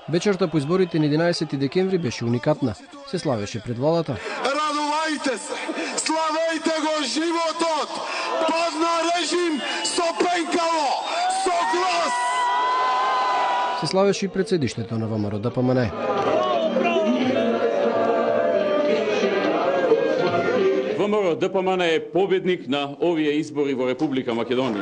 Вечерта по изборите на 11 декември беше уникатна. Се славеше пред владата. Радувајте се, славејте го животот, падна режим со пенкало, со глас. Се славеше и пред седиштето на ВМРО ДПМНЕ. ВМРО ДПМН е победник на овие избори во Република Македонија.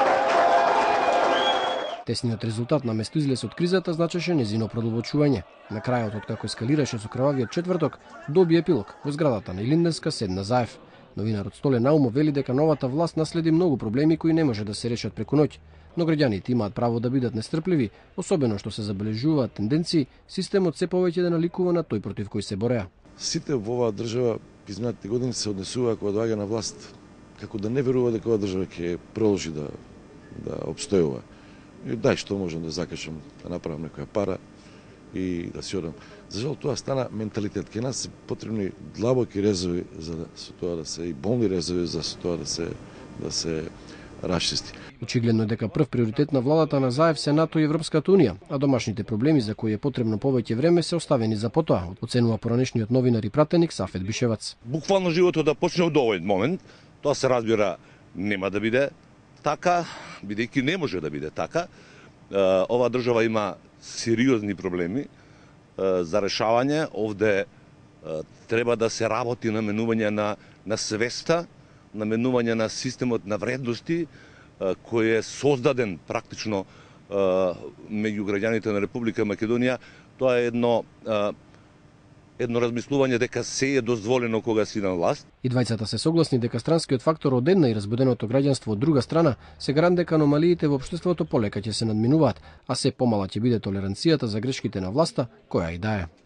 Тесниот резултат на место излез од кризата значеше незино продолбочување. На крајот, откако ескалираше со крвавиот четврток, доби епилог во зградата на Илинденска седна заев. Новинарот Столе Наумов вели дека новата власт наследи многу проблеми кои не може да се решат преку ноќ, но граѓаните имаат право да бидат нестрпливи, особено што се забележуваат тенденции системот се повеќе да наликува на тој против кој се бореа. Сите во оваа држава изминатите години се однесуваа кога доаѓа на власт како да не верува дека оваа држава ќе продолжи да обстојува. И дај што можам да закачам, да направам некоја пара и да си одам. За жал тоа стана менталитет. Ке нас се потребни длабоки резови за со тоа да се и болни резови за со тоа да се расчисти. Очигледно дека прв приоритет на владата на Заев се НАТО и Европската унија, а домашните проблеми за кои е потребно повеќе време се оставени за потоа, оценува поранешниот новинар и пратеник Сафет Бишевац. Буквално животот да почне од овој момент, тоа се разбира нема да биде така, бидејќи не може да биде така. Оваа држава има сериозни проблеми за решавање. Овде треба да се работи на менување на свеста, на менување на системот на вредности кој е создаден практично меѓу граѓаните на Република Македонија. Тоа е едно размислување дека се е дозволено кога си на власт. И двајцата се согласни дека странскиот фактор од една и разбуденото граѓанство од друга страна се гарант дека аномалиите во општеството полека ќе се надминуваат, а се помала ќе биде толеранцијата за грешките на власта, која и да е.